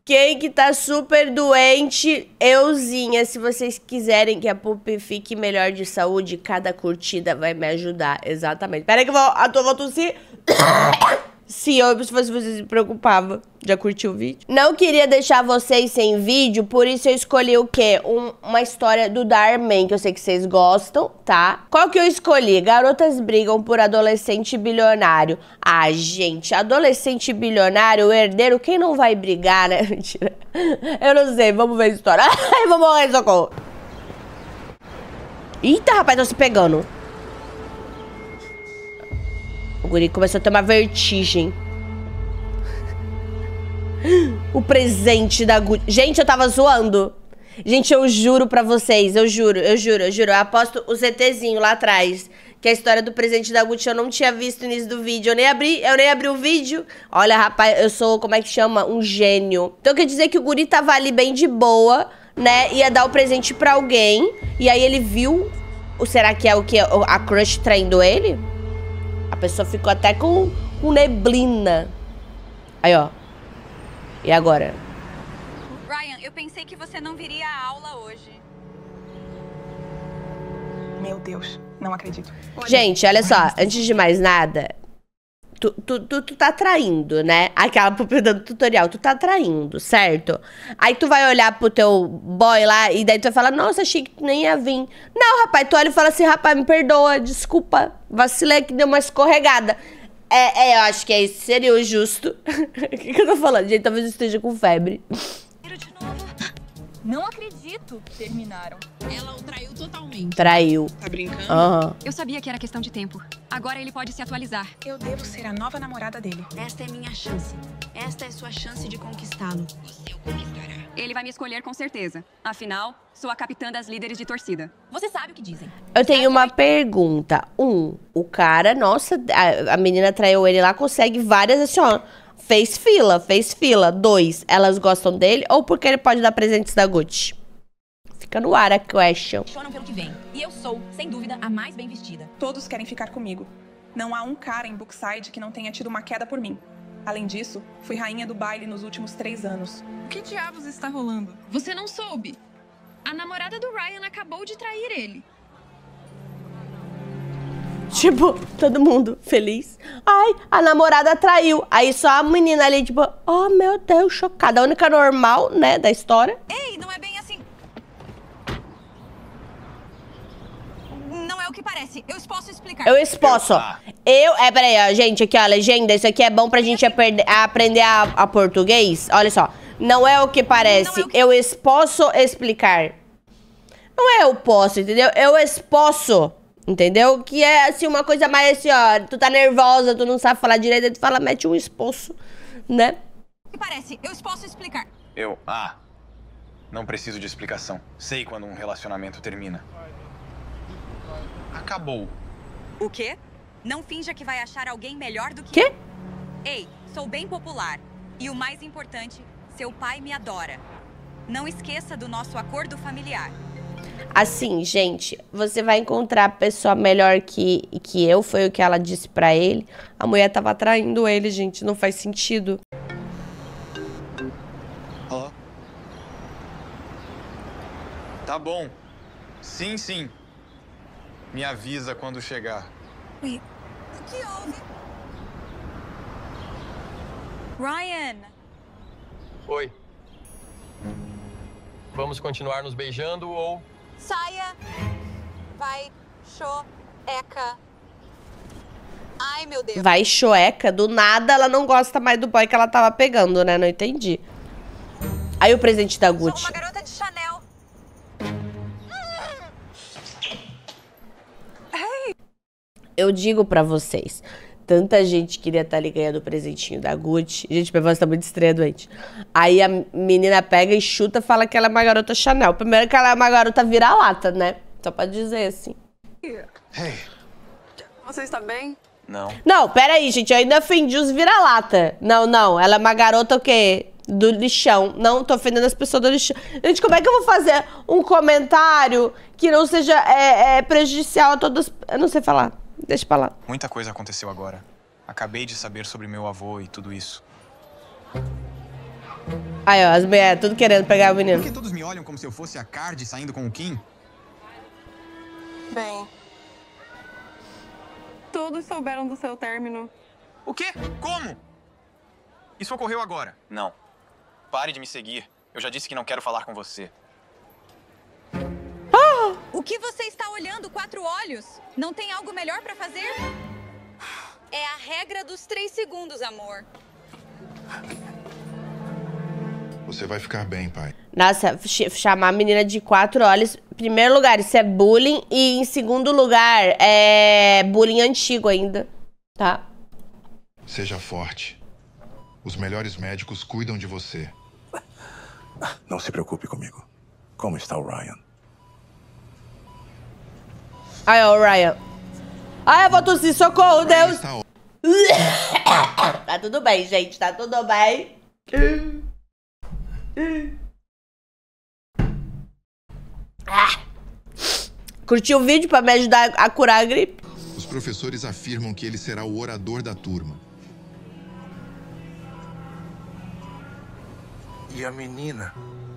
Quem que tá super doente? Euzinha. Se vocês quiserem que a Pupi fique melhor de saúde, cada curtida vai me ajudar. Exatamente. Pera aí que eu vou tossir. Se você se preocupava. Já curtiu o vídeo? Não queria deixar vocês sem vídeo, por isso eu escolhi o quê? Uma história do Darman, que eu sei que vocês gostam, tá? Qual que eu escolhi? Garotas brigam por adolescente bilionário. Ah, gente, adolescente bilionário, o herdeiro, quem não vai brigar, né? Mentira. Eu não sei, vamos ver a história. Ai, vou morrer, socorro. Eita, rapaz, tô se pegando. O guri começou a ter uma vertigem. O presente da Gucci. Gente, eu tava zoando. Gente, eu juro pra vocês. Eu juro. Eu aposto o ZTzinho lá atrás. Que a história do presente da Gucci eu não tinha visto nisso do vídeo. Eu nem abri o vídeo. Olha, rapaz, eu sou, como é que chama? Um gênio. Então quer dizer que o guri tava ali bem de boa, né? Ia dar o presente pra alguém. E aí ele viu. Será que é o que? A crush traindo ele? A pessoa ficou até com neblina. Aí, ó. E agora? Ryan, eu pensei que você não viria à aula hoje. Meu Deus, não acredito. Gente, olha só, antes de mais nada, tu tá traindo, né? Aquela Pupi dando tutorial, tu tá traindo, certo? Aí tu vai olhar pro teu boy lá e daí tu vai falar, nossa, achei que tu nem ia vir. Não, rapaz, tu olha e fala assim, rapaz, me perdoa, desculpa, vacilei que deu uma escorregada. Eu acho que esse seria o justo. O que eu tô falando? Gente, talvez eu esteja com febre. De novo. Não acredito. Terminaram. Ela o traiu totalmente. Traiu. Tá brincando? Aham. Eu sabia que era questão de tempo. Agora ele pode se atualizar. Eu devo ser a nova namorada dele. Esta é minha chance. Esta é sua chance de conquistá-lo. Você o conquistará. Ele vai me escolher com certeza. Afinal, sou a capitã das líderes de torcida. Você sabe o que dizem. Eu tenho uma pergunta. O cara, nossa, a menina traiu ele lá, consegue várias, assim, ó. Fez fila. 2, elas gostam dele ou porque ele pode dar presentes da Gucci? Fica no ar a question. Choram pelo que vem. E eu sou, sem dúvida, a mais bem vestida. Todos querem ficar comigo. Não há um cara em Brookside que não tenha tido uma queda por mim. Além disso, fui rainha do baile nos últimos 3 anos. O que diabos está rolando? Você não soube. A namorada do Ryan acabou de trair ele. Tipo, todo mundo feliz. Ai, a namorada traiu. Aí só a menina ali, tipo, oh meu Deus, chocada. A única normal, né, da história. Ei, não é bem assim. Não é o que parece. Eu posso explicar. Eu exposso. Peraí, ó, gente, aqui, ó, legenda. Isso aqui é bom pra gente aprender a português. Olha só. Não é o que parece. Eu exposso explicar. Não é eu posso, entendeu? Eu exposso. Entendeu? Que é, assim, uma coisa mais assim, ó. Tu tá nervosa, tu não sabe falar direito, aí tu fala, mete um exposto, né? O que parece? Eu posso explicar. Não preciso de explicação. Sei quando um relacionamento termina. Acabou. O quê? Não finja que vai achar alguém melhor do que Quê? eu. Ei, sou bem popular. E o mais importante, seu pai me adora. Não esqueça do nosso acordo familiar. Assim, gente, você vai encontrar a pessoa melhor que eu, foi o que ela disse pra ele. A mulher tava traindo ele, gente, não faz sentido. Alô? Tá bom. Sim. Me avisa quando chegar. O que houve? Ryan! Oi. Vamos continuar nos beijando ou... Saia! Vai, choeca. Ai, meu Deus. Vai choeca, do nada ela não gosta mais do boy que ela tava pegando, né? Não entendi. Aí o presente da Gucci. Sou uma garota de Chanel. Eu digo pra vocês, tanta gente queria estar ali ganhando o presentinho da Gucci. Gente, minha voz tá muito estranha, doente. Aí a menina pega e chuta e fala que ela é uma garota Chanel. Primeiro que ela é uma garota vira-lata, né? Só pra dizer assim. Hey. Você está bem? Não. Não, peraí, gente. Eu ainda ofendi os vira-lata. Não. Ela é uma garota o quê? Do lixão. Não, tô ofendendo as pessoas do lixão. Gente, como é que eu vou fazer um comentário que não seja prejudicial a todos? Eu não sei falar. Deixa pra lá. Muita coisa aconteceu agora. Acabei de saber sobre meu avô e tudo isso. Aí, ó, as mulheres tudo querendo pegar o menino. Por que todos me olham como se eu fosse a Cardi saindo com o Kim? Bem, todos souberam do seu término. O quê? Como? Isso ocorreu agora. Não. Pare de me seguir. Eu já disse que não quero falar com você. O que você está olhando, 4 olhos? Não tem algo melhor pra fazer? É a regra dos 3 segundos, amor. Você vai ficar bem, pai. Nossa, chamar a menina de 4 olhos. Em primeiro lugar, isso é bullying. E em segundo lugar, é bullying antigo ainda. Tá? Seja forte. Os melhores médicos cuidam de você. Não se preocupe comigo. Como está o Ryan? Ai, ó, o Ryan. Ai, eu vou tossir, socorro, Deus. Tá tudo bem, gente. Tá tudo bem. Curtiu o vídeo pra me ajudar a curar a gripe? Os professores afirmam que ele será o orador da turma. E a menina?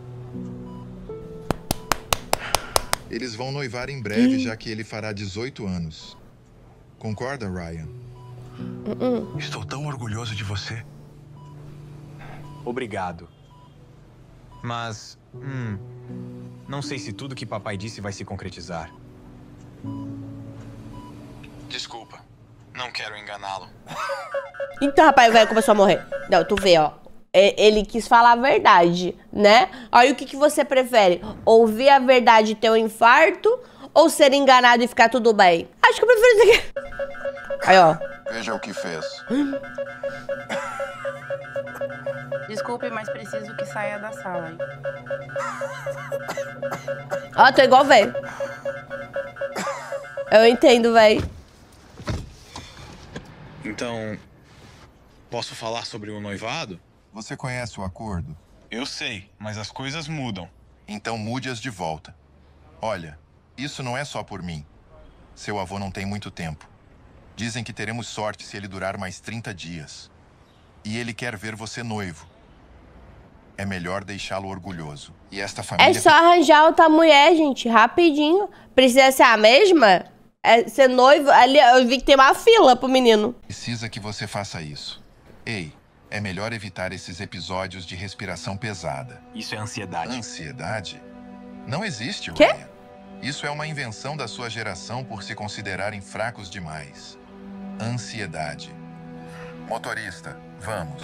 Eles vão noivar em breve, já que ele fará 18 anos. Concorda, Ryan? Estou tão orgulhoso de você. Obrigado. Mas, não sei se tudo que papai disse vai se concretizar. Desculpa. Não quero enganá-lo. Então, rapaz, o velho começou a morrer. Não, tu vê, ó. Ele quis falar a verdade, né? Aí o que você prefere? Ouvir a verdade e ter um infarto? Ou ser enganado e ficar tudo bem? Acho que eu prefiro isso aqui. Aí, ó. Veja o que fez. Desculpe, mas preciso que saia da sala, hein? Ó, tô igual velho. Eu entendo, velho. Então, posso falar sobre o noivado? Você conhece o acordo? Eu sei, mas as coisas mudam. Então mude-as de volta. Olha, isso não é só por mim. Seu avô não tem muito tempo. Dizem que teremos sorte se ele durar mais 30 dias. E ele quer ver você noivo. É melhor deixá-lo orgulhoso. E esta família... É só arranjar outra mulher, gente, rapidinho. Precisa ser a mesma? É ser noivo? Ali, eu vi que tem uma fila pro menino. Precisa que você faça isso. Ei, é melhor evitar esses episódios de respiração pesada. Isso é ansiedade. Ansiedade? Não existe, Quê? Ryan. Isso é uma invenção da sua geração por se considerarem fracos demais. Ansiedade. Motorista, vamos.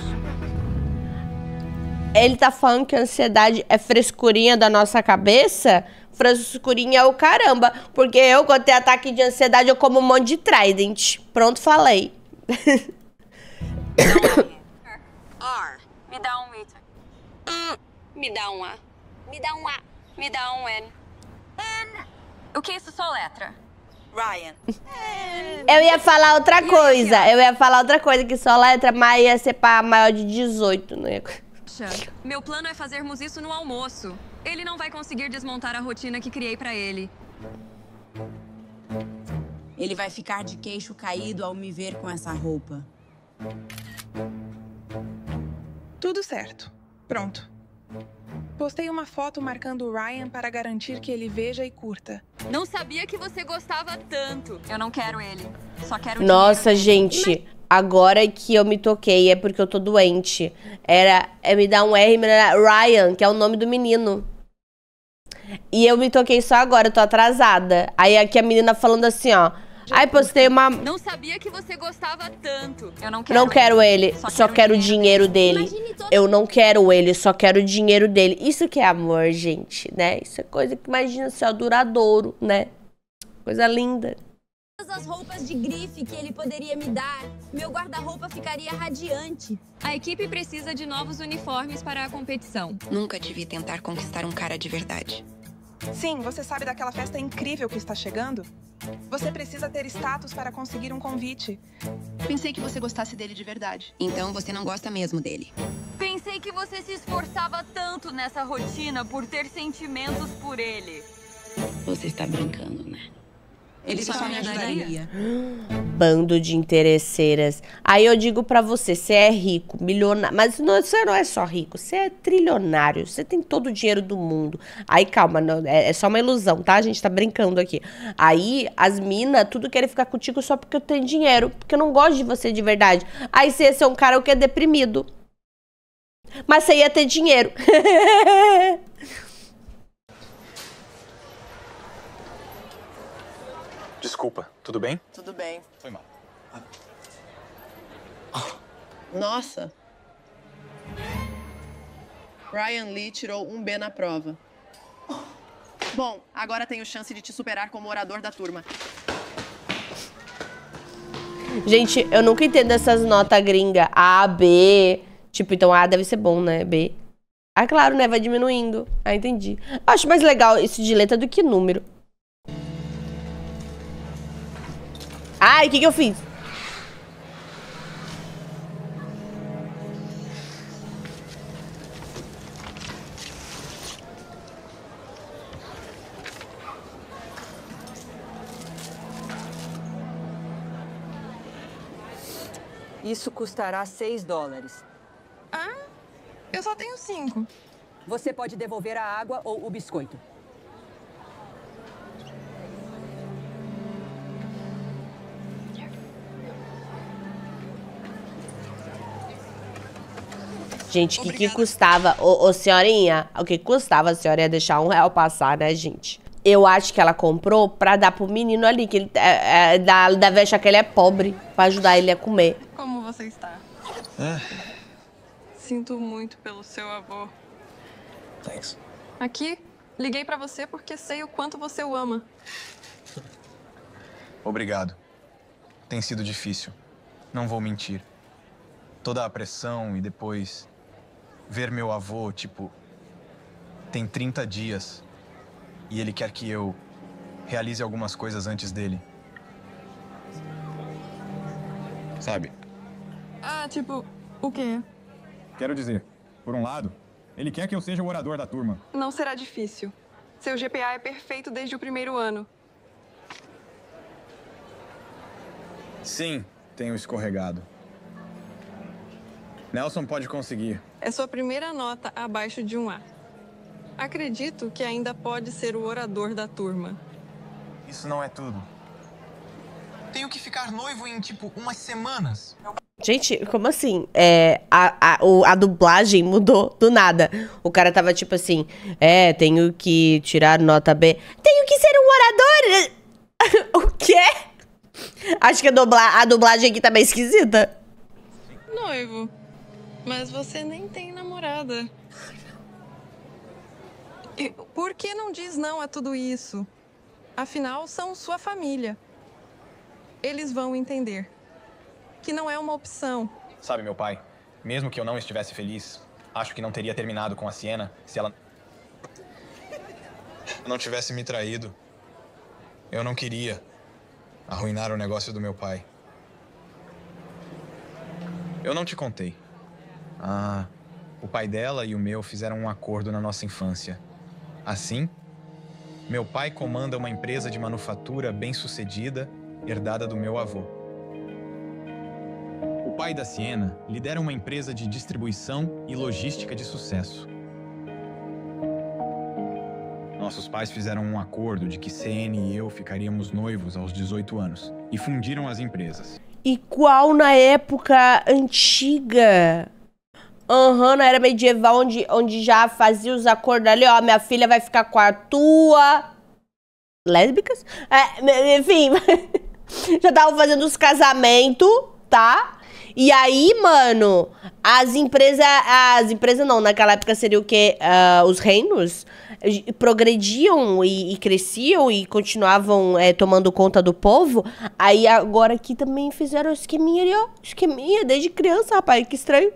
Ele tá falando que a ansiedade é frescurinha da nossa cabeça? Frescurinha é o caramba. Porque eu, quando tenho ataque de ansiedade, eu como um monte de Trident. Pronto, falei. Me dá um I. Me dá um A. Me dá um A. Me dá um N. O que isso soletra? Ryan. Eu ia falar outra coisa. Eu ia falar outra coisa que só letra, mas ia ser pra maior de 18, né? Meu plano é fazermos isso no almoço. Ele não vai conseguir desmontar a rotina que criei pra ele. Ele vai ficar de queixo caído ao me ver com essa roupa. Tudo certo. Pronto. Postei uma foto marcando o Ryan para garantir que ele veja e curta. Não sabia que você gostava tanto. Eu não quero ele. Só quero o Nossa, dinheiro dele. gente. Agora que eu me toquei, é porque eu tô doente. Me dá um R, Ryan, que é o nome do menino. E eu me toquei só agora, eu tô atrasada. Aí aqui a menina falando assim, ó. Ai, postei uma... Não sabia que você gostava tanto. Eu não quero, Não quero ele, só quero o dinheiro dele. Eu não quero ele, só quero o dinheiro dele. Isso que é amor, gente, né? Isso é coisa que, imagina, só duradouro, né? Coisa linda. Todas as roupas de grife que ele poderia me dar, meu guarda-roupa ficaria radiante. A equipe precisa de novos uniformes para a competição. Nunca devia tentar conquistar um cara de verdade. Sim, você sabe daquela festa incrível que está chegando? Você precisa ter status para conseguir um convite. Pensei que você gostasse dele de verdade. Então você não gosta mesmo dele. Pensei que você se esforçava tanto nessa rotina por ter sentimentos por ele. Você está brincando, né? Ele só me ajudaria. Bando de interesseiras. Aí eu digo pra você, você é rico, milionário. Mas não, você não é só rico, você é trilionário. Você tem todo o dinheiro do mundo. Aí, calma, não, é só uma ilusão, tá? A gente tá brincando aqui. Aí, as minas, tudo querem ficar contigo só porque eu tenho dinheiro. Porque eu não gosto de você de verdade. Aí você ia ser um cara que é deprimido. Mas você ia ter dinheiro. Desculpa, tudo bem? Tudo bem. Foi mal. Nossa. Ryan Lee tirou um B na prova. Bom, agora tenho chance de te superar como orador da turma. Gente, eu nunca entendo essas notas gringa. A, B. Tipo, então A deve ser bom, né? B. Ah, claro, né? Vai diminuindo. Ah, entendi. Acho mais legal isso de letra do que número. Ai, o que eu fiz? Isso custará $6. Ah, eu só tenho 5. Você pode devolver a água ou o biscoito. Gente, o que custava? Ô, senhorinha, o que custava a senhora ia deixar R$1 passar, né, gente? Eu acho que ela comprou pra dar pro menino ali, que ele deve achar que ele é pobre, pra ajudar ele a comer. Como você está? Sinto muito pelo seu avô. Thanks. Aqui, liguei pra você porque sei o quanto você o ama. Obrigado. Tem sido difícil. Não vou mentir. Toda a pressão e depois ver meu avô, tipo, tem 30 dias e ele quer que eu realize algumas coisas antes dele. Sabe? Ah, tipo, o quê? Quero dizer, por um lado, ele quer que eu seja o orador da turma. Não será difícil. Seu GPA é perfeito desde o primeiro ano. Sim, tenho escorregado. Nelson pode conseguir. É sua primeira nota abaixo de um A. Acredito que ainda pode ser o orador da turma. Isso não é tudo. Tenho que ficar noivo em, tipo, umas semanas. Gente, como assim? A dublagem mudou do nada. O cara tava tipo assim, tenho que tirar nota B. Tenho que ser um orador? O quê? Acho que a dublagem aqui tá meio esquisita. Noivo. Mas você nem tem namorada. Por que não diz não a tudo isso? Afinal, são sua família. Eles vão entender que não é uma opção. Sabe, meu pai, mesmo que eu não estivesse feliz, acho que não teria terminado com a Sienna se ela não tivesse me traído. Eu não queria arruinar o negócio do meu pai. Eu não te contei. O pai dela e o meu fizeram um acordo na nossa infância. Assim, meu pai comanda uma empresa de manufatura bem-sucedida, herdada do meu avô. O pai da Sienna lidera uma empresa de distribuição e logística de sucesso. Nossos pais fizeram um acordo de que CN e eu ficaríamos noivos aos 18 anos e fundiram as empresas. Igual na época antiga. Na era medieval, onde já fazia os acordos ali, ó, minha filha vai ficar com a tua... Lésbicas? Enfim, já estavam fazendo os casamentos, tá? E aí, mano, as empresas não, naquela época seria o quê? Os reinos progrediam e cresciam e continuavam tomando conta do povo. Aí agora aqui também fizeram esqueminha ali, ó. Esqueminha desde criança, rapaz, que estranho.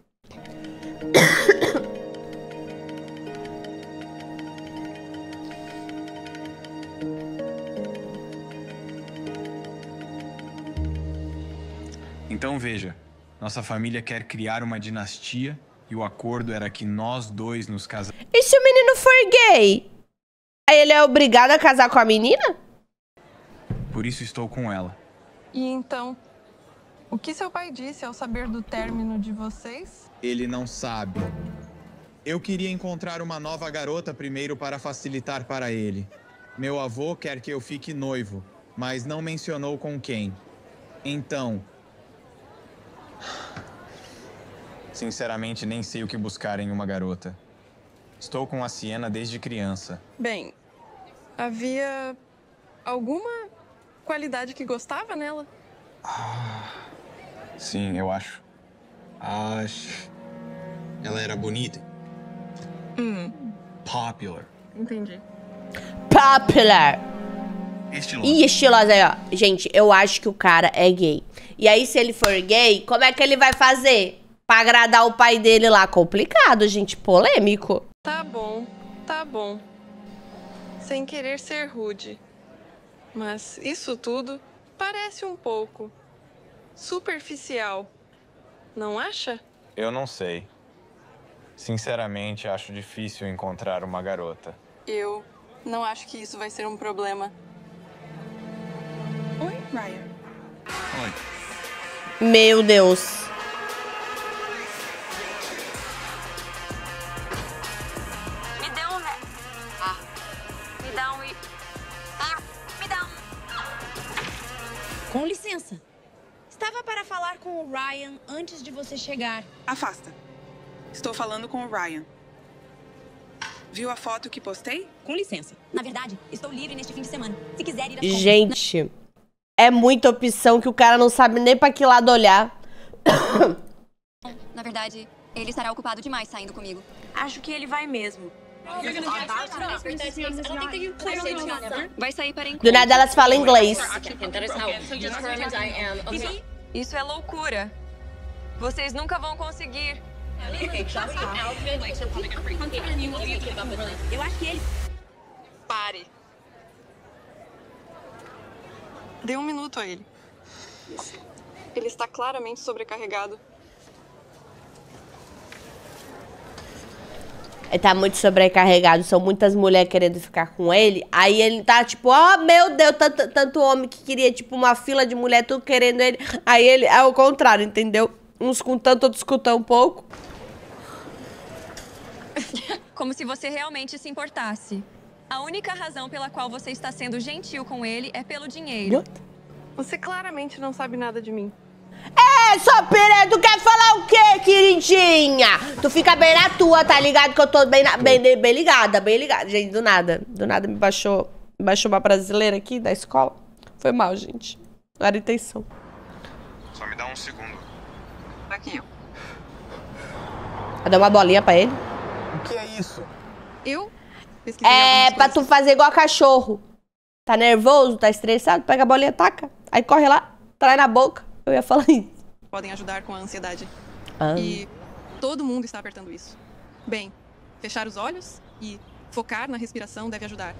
Então veja, nossa família quer criar uma dinastia e o acordo era que nós dois nos casamos. E se o menino for gay? Aí ele é obrigado a casar com a menina? por isso estou com ela. E então, o que seu pai disse ao saber do término de vocês? Ele não sabe. Eu queria encontrar uma nova garota primeiro para facilitar para ele. Meu avô quer que eu fique noivo, mas não mencionou com quem. Então... Sinceramente, nem sei o que buscar em uma garota. Estou com a Sienna desde criança. Bem, havia alguma qualidade que gostava nela? Sim, eu acho. Ela era bonita. Popular. Entendi. Popular. Estilosa. E estilosa aí, ó. Gente, eu acho que o cara é gay. E aí, se ele for gay, como é que ele vai fazer? Pra agradar o pai dele lá? Complicado, gente. Polêmico. Tá bom, tá bom. Sem querer ser rude. Mas isso tudo parece um pouco superficial. Não acha? Eu não sei. Sinceramente, acho difícil encontrar uma garota. Eu não acho que isso vai ser um problema. Oi, Ryan. Oi. Meu Deus. Me dê um... Me dá um... Me dá um... Com licença. Estava para falar com o Ryan antes de você chegar. Afasta. Estou falando com o Ryan. Viu a foto que postei? Com licença. Na verdade, estou livre neste fim de semana. Se quiser ir às compras... Gente, é muita opção que o cara não sabe nem pra que lado olhar. Na verdade, ele estará ocupado demais saindo comigo. Acho que ele vai mesmo. Vai sair para encontro. Do nada elas falam inglês. Isso é loucura. Vocês nunca vão conseguir. Eu acho que ele... Pare. Dê um minuto a ele. Ele está claramente sobrecarregado. Ele tá muito sobrecarregado, são muitas mulheres querendo ficar com ele. Aí ele tá tipo, oh meu Deus, tanto homem que queria, tipo, uma fila de mulher, tudo querendo ele. Aí ele é o contrário, entendeu? Uns com tanto, outros com tão pouco. Como se você realmente se importasse. A única razão pela qual você está sendo gentil com ele é pelo dinheiro. Você claramente não sabe nada de mim. É, só Pereira, tu quer falar o quê, queridinha? Tu fica bem na tua, tá ligado? Que eu tô bem ligada, bem ligada. Gente, do nada me baixou uma brasileira aqui da escola. Foi mal, gente. Não era intenção. Só me dá um segundo. Aqui. Vai dar uma bolinha pra ele? O que é isso? Eu? É pra tu fazer igual cachorro. Tá nervoso, tá estressado, pega a bolinha, taca. Aí corre lá, traz na boca. Eu ia falar isso. Podem ajudar com a ansiedade. Ah. E todo mundo está apertando isso. Bem, fechar os olhos e focar na respiração deve ajudar.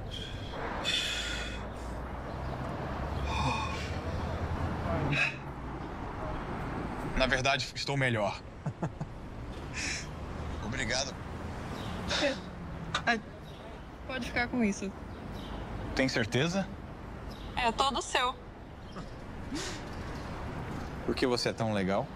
Na verdade, estou melhor. Obrigado. Pode ficar com isso. Tem certeza? É todo seu. Por que você é tão legal?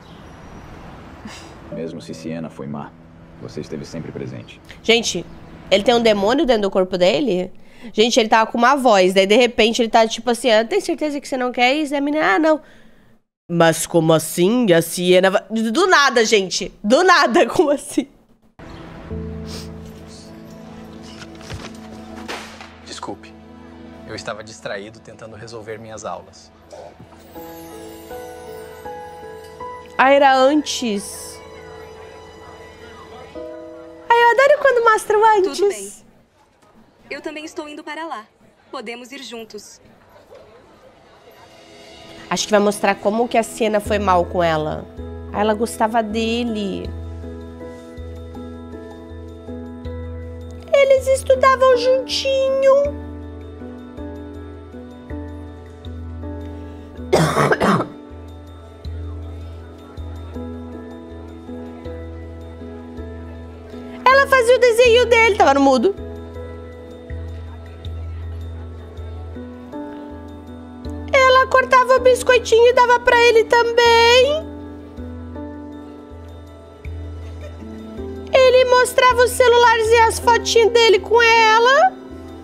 Mesmo se Sienna foi má, você esteve sempre presente. Gente, ele tem um demônio dentro do corpo dele? Gente, ele tava com uma voz, daí de repente ele tá tipo assim, tem certeza que você não quer isso? A menina, não. Mas como assim? A Sienna vai... Do nada, gente. Do nada, como assim? Desculpe. Eu estava distraído tentando resolver minhas aulas. Ah, era antes. Ai, eu adoro quando mostram antes. Tudo bem. Eu também estou indo para lá. Podemos ir juntos. Acho que vai mostrar como que a Sienna foi mal com ela. Ela gostava dele. Eles estudavam juntinho. Ela fazia o desenho dele, tava no mudo. cortava o biscoitinho e dava pra ele também. Ele mostrava os celulares e as fotinhas dele com ela.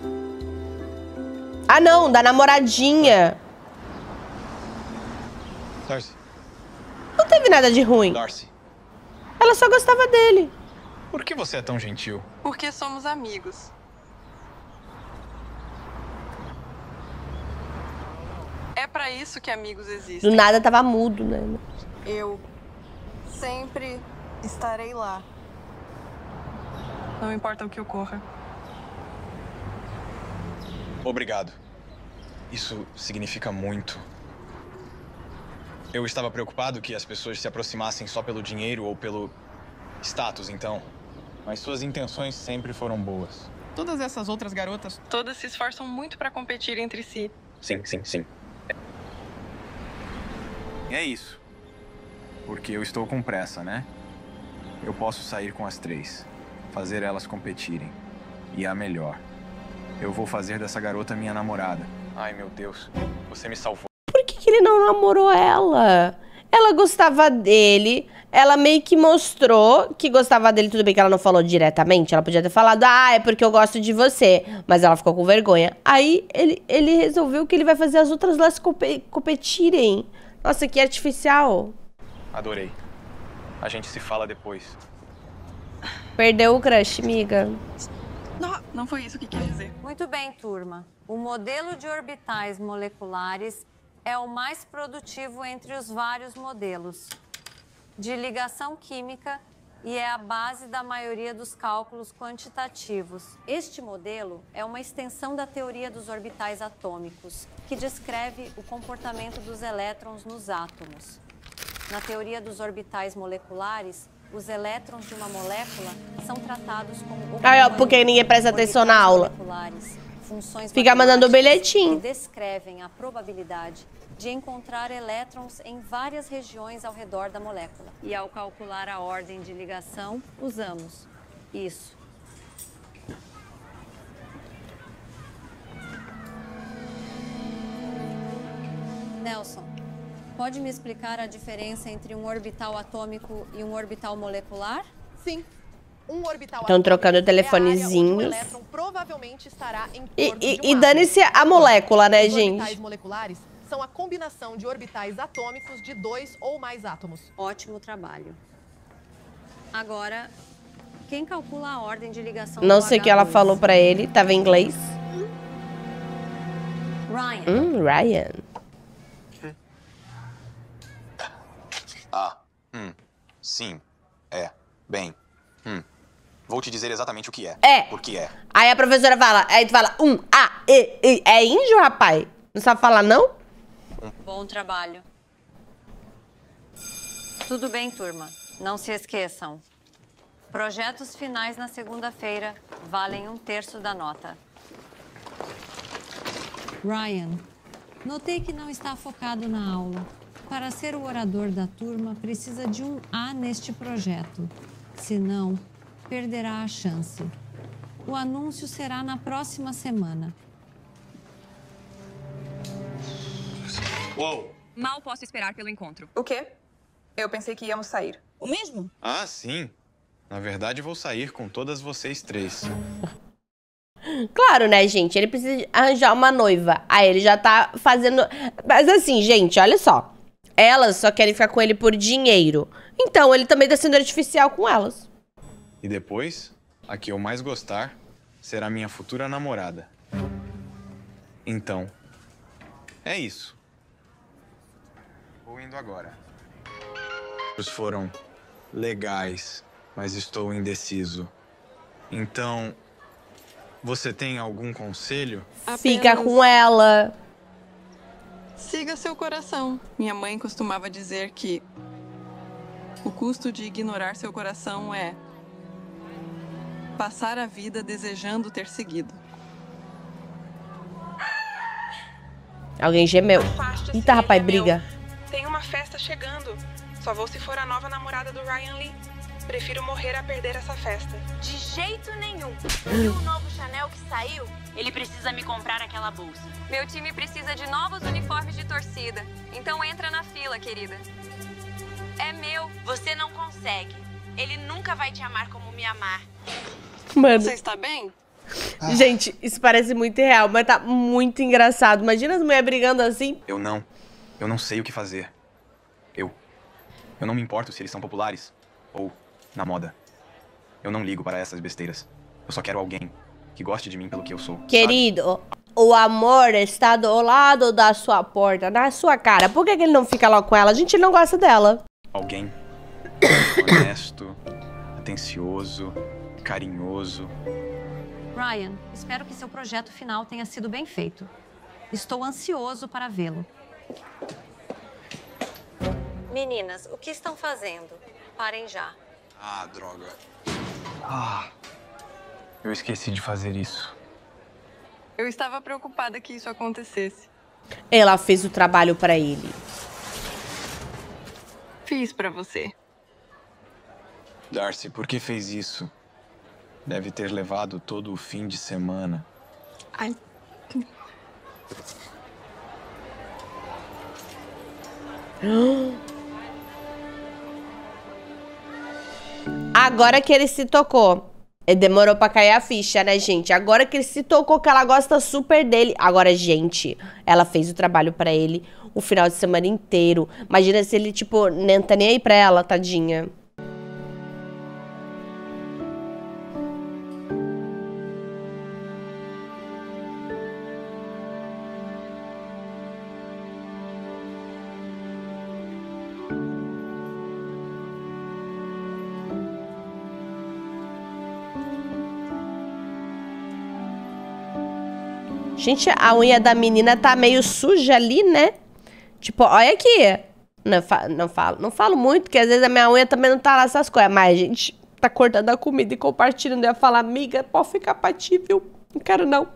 Ah, não, da namoradinha. Darcy. Não teve nada de ruim. Darcy. Ela só gostava dele. Por que você é tão gentil? Porque somos amigos. É pra isso que amigos existem. Do nada tava mudo, né? Eu sempre estarei lá. Não importa o que ocorra. Obrigado. Isso significa muito. Eu estava preocupado que as pessoas se aproximassem só pelo dinheiro ou pelo status, então. Mas suas intenções sempre foram boas. Todas essas outras garotas, todas se esforçam muito pra competir entre si. Sim, sim, sim. É isso. Porque eu estou com pressa, né? Eu posso sair com as 3. Fazer elas competirem. E a melhor. Eu vou fazer dessa garota minha namorada. Ai, meu Deus. Você me salvou. Por que ele não namorou ela? Ela gostava dele. Ela meio que mostrou que gostava dele. Tudo bem que ela não falou diretamente. Ela podia ter falado, ah, é porque eu gosto de você. Mas ela ficou com vergonha. Aí ele resolveu que ele vai fazer as outras lá se competirem. Nossa, que artificial. Adorei. A gente se fala depois. Perdeu o crush, amiga. Não foi isso que quis dizer. Muito bem, turma. O modelo de orbitais moleculares é o mais produtivo entre os vários modelos de ligação química e é a base da maioria dos cálculos quantitativos. Este modelo é uma extensão da teoria dos orbitais atômicos, que descreve o comportamento dos elétrons nos átomos. Na teoria dos orbitais moleculares, os elétrons de uma molécula são tratados como... Aí, ó, porque ninguém presta atenção na aula. Fica mandando bilhetinho. Que descrevem a probabilidade de encontrar elétrons em várias regiões ao redor da molécula. E ao calcular a ordem de ligação, usamos isso. Nelson, pode me explicar a diferença entre um orbital atômico e um orbital molecular? Sim. Um orbital Estão trocando telefonezinhos. É a área onde o elétron provavelmente estará em torno E dane-se a molécula, né, gente? Os orbitais moleculares são a combinação de orbitais atômicos de 2 ou mais átomos. Ótimo trabalho. Agora, quem calcula a ordem de ligação Não do sei o que H2? ela falou pra ele. Tava em inglês. Ryan. Ryan. Sim. Bem. Vou te dizer exatamente o que é. Porque é. Aí a professora fala, aí tu fala, é índio, rapaz? Não sabe falar, não? Bom trabalho. Tudo bem, turma. Não se esqueçam. Projetos finais na segunda-feira valem 1/3 da nota. Ryan, notei que não está focado na aula. Para ser o orador da turma, precisa de um A neste projeto. Senão, perderá a chance. O anúncio será na próxima semana. Uou! Mal posso esperar pelo encontro. O quê? Eu pensei que íamos sair. O mesmo? Ah, sim. Na verdade, vou sair com todas vocês 3. Claro, né, gente? Ele precisa arranjar uma noiva. Aí ele já tá fazendo... Mas assim, gente, olha só. Elas só querem ficar com ele por dinheiro. Então, ele também tá sendo artificial com elas. E depois, a que eu mais gostar será minha futura namorada. Então, é isso. Vou indo agora. Os foram legais, mas estou indeciso. Então, você tem algum conselho? Fica com ela. Siga seu coração. Minha mãe costumava dizer que o custo de ignorar seu coração é passar a vida desejando ter seguido. Alguém gemeu. Eita, rapaz, briga. Tem uma festa chegando. Só vou se for a nova namorada do Ryan Lee. Prefiro morrer a perder essa festa. De jeito nenhum. Viu o novo Chanel que saiu? Ele precisa me comprar aquela bolsa. Meu time precisa de novos uniformes de torcida. Então entra na fila, querida. É meu. Você não consegue. Ele nunca vai te amar como me amar. Mano. Você está bem? Gente, isso parece muito irreal, mas tá muito engraçado. Imagina as mulheres brigando assim. Eu não sei o que fazer. Eu não me importo se eles são populares ou na moda. Eu não ligo para essas besteiras. Eu só quero alguém que goste de mim pelo que eu sou. Querido, sabe? O amor está do lado da sua porta, na sua cara. Por que ele não fica logo com ela? A gente não gosta dela. Alguém honesto, atencioso, carinhoso. Ryan, espero que seu projeto final tenha sido bem feito. Estou ansioso para vê-lo. Meninas, o que estão fazendo? Parem já. Ah, droga. Eu esqueci de fazer isso. Eu estava preocupada que isso acontecesse. Ela fez o trabalho pra ele. Fiz pra você. Darcy, por que fez isso? Deve ter levado todo o fim de semana. Ai. Agora que ele se tocou. Ele demorou pra cair a ficha, né, gente? Agora que ele se tocou que ela gosta super dele. Agora, gente, ela fez o trabalho pra ele o final de semana inteiro. Imagina se ele, tipo, nem tá nem aí pra ela, tadinha. Gente, a unha da menina tá meio suja ali, né? Tipo, olha aqui. Não falo muito, porque às vezes a minha unha também não tá lá essas coisas. Mas a gente tá cortando a comida e compartilhando. Eu ia falar, amiga, pode ficar pra ti, viu? Não quero, não.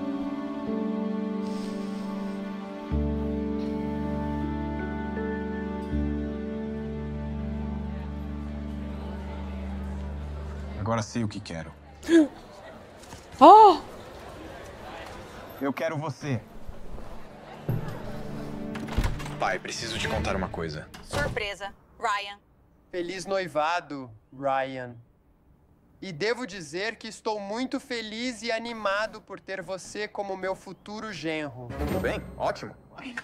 Agora sei o que quero. Oh! Eu quero você. Pai, preciso te contar uma coisa. Surpresa, Ryan. Feliz noivado, Ryan. E devo dizer que estou muito feliz e animado por ter você como meu futuro genro. Tudo bem? Ótimo.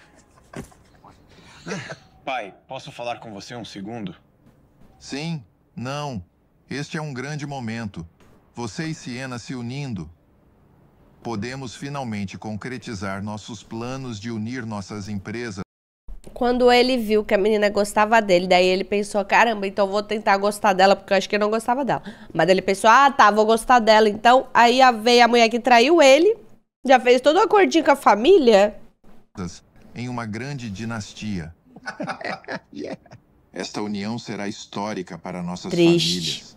Pai, posso falar com você um segundo? Sim, não. Este é um grande momento. Você e Sienna se unindo. Podemos finalmente concretizar nossos planos de unir nossas empresas. Quando ele viu que a menina gostava dele, daí ele pensou, caramba, então eu vou tentar gostar dela, porque eu acho que eu não gostava dela. Mas ele pensou, ah, tá, vou gostar dela. Então, aí veio a mulher que traiu ele, já fez todo um acordinho com a família. Em uma grande dinastia. Esta união será histórica para nossas famílias.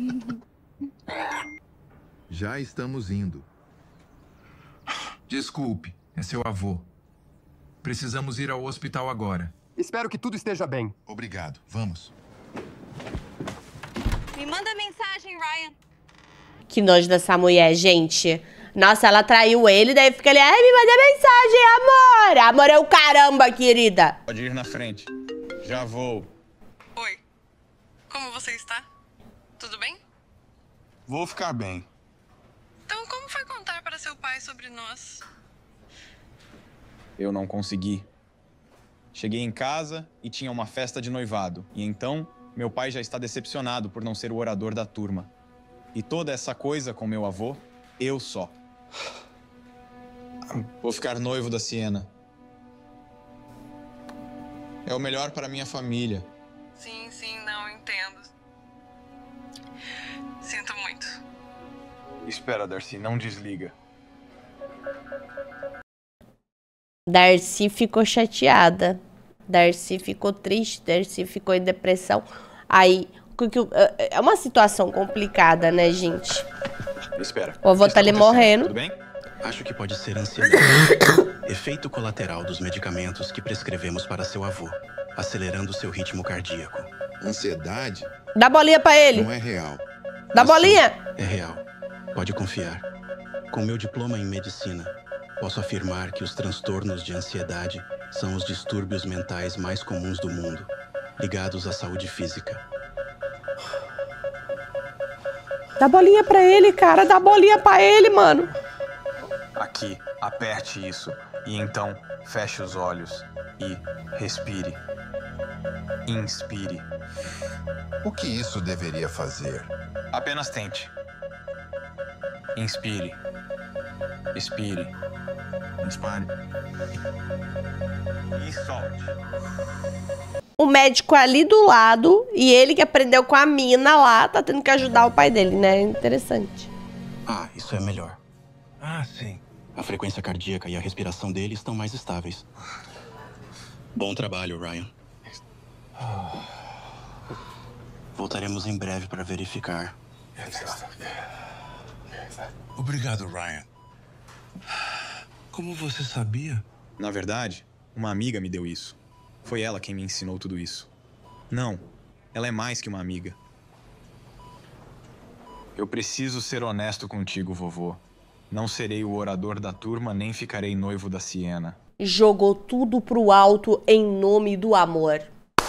Já estamos indo. Desculpe, é seu avô. Precisamos ir ao hospital agora. Espero que tudo esteja bem. Obrigado. Vamos. Me manda mensagem, Ryan. Que nojo dessa mulher, gente. Nossa, ela traiu ele, daí fica ali, ai, me manda mensagem, amor. Amor é o caramba, querida. Pode ir na frente. Já vou. Oi. Como você está? Tudo bem? Vou ficar bem. Então, como foi contar para seu pai sobre nós? Eu não consegui. Cheguei em casa e tinha uma festa de noivado. E então, meu pai já está decepcionado por não ser o orador da turma. E toda essa coisa com meu avô, eu só. Vou ficar noivo da Sienna. É o melhor para minha família. Sim, não entendo. Sinto muito. Espera, Darcy, não desliga. Darcy ficou chateada. Darcy ficou triste. Darcy ficou em depressão. Aí, é uma situação complicada, né, gente? Espera. O avô tá ali morrendo. Tudo bem? Acho que pode ser ansiedade. Efeito colateral dos medicamentos que prescrevemos para seu avô, acelerando seu ritmo cardíaco. Ansiedade Dá bolinha pra ele. não é real. Dá bolinha. É real. Pode confiar. Com meu diploma em medicina, posso afirmar que os transtornos de ansiedade são os distúrbios mentais mais comuns do mundo, ligados à saúde física. Dá bolinha pra ele, cara. Dá bolinha pra ele, mano. Aqui, aperte isso. E então, feche os olhos e respire. Inspire. O que isso deveria fazer? Apenas tente. Inspire. Expire. Inspire. E solte. O médico ali do lado e ele que aprendeu com a mina lá tá tendo que ajudar o pai dele, né? Interessante. Ah, isso é melhor. Ah, sim. A frequência cardíaca e a respiração dele estão mais estáveis. Bom trabalho, Ryan. Voltaremos em breve para verificar. Obrigado, Ryan. Como você sabia? Na verdade, uma amiga me deu isso. Foi ela quem me ensinou tudo isso. Não, ela é mais que uma amiga. Eu preciso ser honesto contigo, vovô. Não serei o orador da turma, nem ficarei noivo da Siena. Jogou tudo pro alto em nome do amor.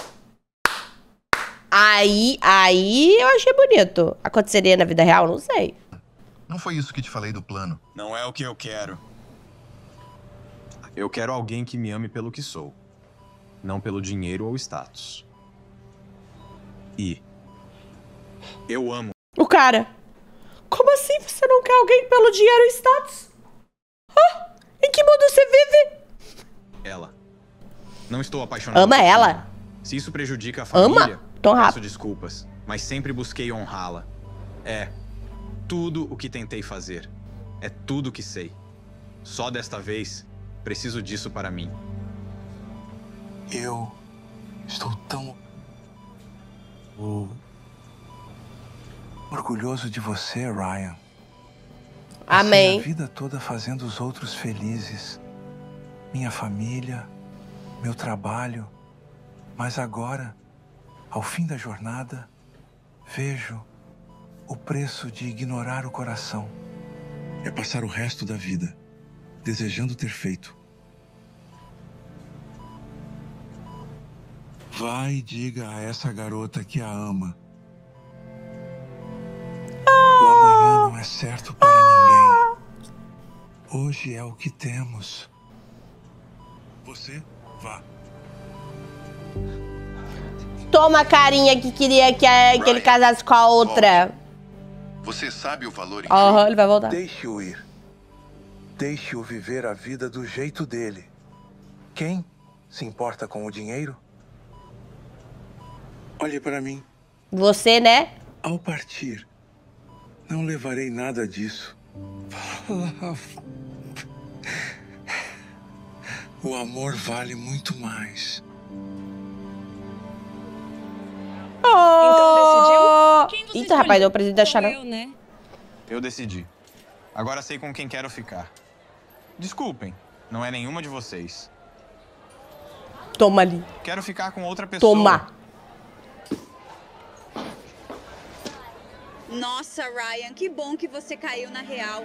Aí eu achei bonito. Aconteceria na vida real? Não sei. Não foi isso que te falei do plano. Não é o que eu quero. Eu quero alguém que me ame pelo que sou. Não pelo dinheiro ou status. E eu amo. O cara. Como assim você não quer alguém pelo dinheiro e status? Hã? Em que mundo você vive? Ela. Não estou apaixonado. Ama ela? Se isso prejudica a família, Tão rápido. peço desculpas. Mas sempre busquei honrá-la. É tudo o que tentei fazer. É tudo o que sei. Só desta vez, preciso disso para mim. Eu estou tão orgulhoso de você, Ryan. Amém. Passei a vida toda fazendo os outros felizes. Minha família, meu trabalho. Mas agora, ao fim da jornada, vejo o preço de ignorar o coração. É passar o resto da vida desejando ter feito. Vai e diga a essa garota que a ama. O amanhã não é certo para ninguém. Hoje é o que temos. Você vá. Toma a carinha que queria que ele casasse com a outra. Você sabe o valor em Aham, ele vai voltar. Deixe-o ir. Deixe-o viver a vida do jeito dele. Quem se importa com o dinheiro? Olhe para mim. Você, né? Ao partir, não levarei nada disso. O amor vale muito mais. Então decidiu? Eita, rapaz, deu o presente da Chanel. Eu decidi. Agora sei com quem quero ficar. Desculpem, não é nenhuma de vocês. Toma ali. Quero ficar com outra pessoa. Toma. Nossa, Ryan, que bom que você caiu na real.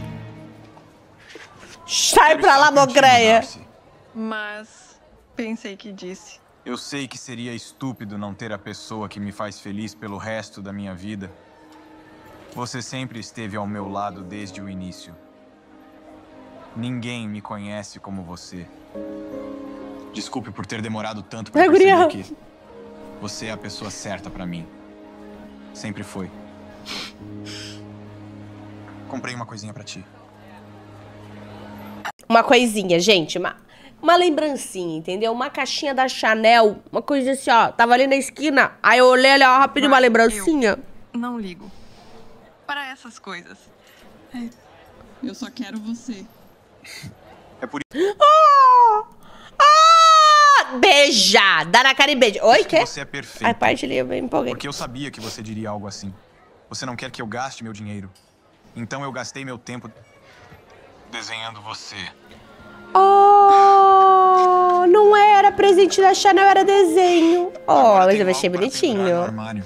Sai pra lá, mocreia. Mas pensei que disse. Eu sei que seria estúpido não ter a pessoa que me faz feliz pelo resto da minha vida. Você sempre esteve ao meu lado desde o início. Ninguém me conhece como você. Desculpe por ter demorado tanto pra perceber que você é a pessoa certa pra mim. Sempre foi. Comprei uma coisinha pra ti. Uma coisinha, gente. Uma lembrancinha, entendeu? Uma caixinha da Chanel. Uma coisa assim, ó. Tava ali na esquina. Aí eu olhei ali, ó, rapidinho, uma lembrancinha. Eu não ligo para essas coisas. Eu só quero você. É por isso. Beija! Dá na cara e beija. Oi, quê? Você é perfeito. A parte ali eu me empolguei. Porque eu sabia que você diria algo assim. Você não quer que eu gaste meu dinheiro. Então eu gastei meu tempo desenhando você. Oh, não era era presente da Chanel, era desenho. Ó, mas eu achei bonitinho.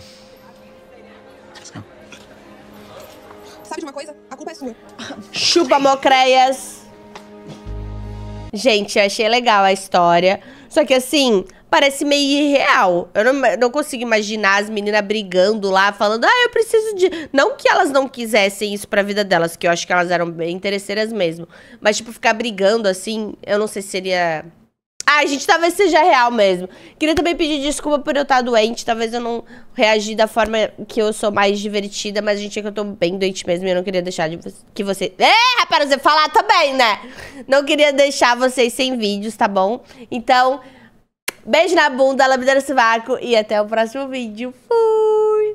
Sabe de uma coisa? A culpa é sua. Chupa, mocreias. Gente, eu achei legal a história. Só que assim, parece meio irreal. Eu não consigo imaginar as meninas brigando lá, falando, eu preciso de... Não que elas não quisessem isso pra vida delas, que eu acho que elas eram bem interesseiras mesmo. Mas, tipo, ficar brigando assim, eu não sei se seria... gente, talvez seja real mesmo. Queria também pedir desculpa por eu estar doente. Talvez eu não reagi da forma que eu sou mais divertida. Mas, gente, é que eu tô bem doente mesmo. E eu não queria deixar que você... rapaz, você falar também, né? Não queria deixar vocês sem vídeos, tá bom? Então, beijo na bunda, lambida no sovaco. E até o próximo vídeo. Fui!